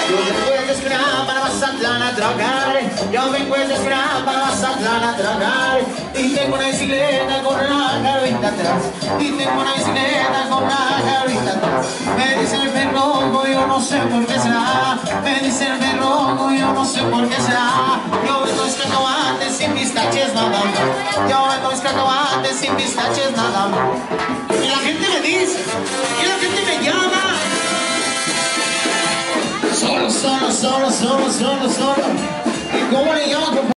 Yo vengo desde para Mazatlán a trabajar. Yo vengo desde para Mazatlán a trabajar. Y tengo una bicicleta con una carrita atrás. Y tengo una bicicleta con una carrita atrás. Me dice el perro, yo no sé por qué será. Me dice el perro, yo no sé por qué será. Yo vendo mis cacahuates sin pistaches nada más. Yo vendo mis cacahuates sin pistaches nada más. Y la gente me dice, y la gente me llama. Solo, solo, solo, solo, solo, solo.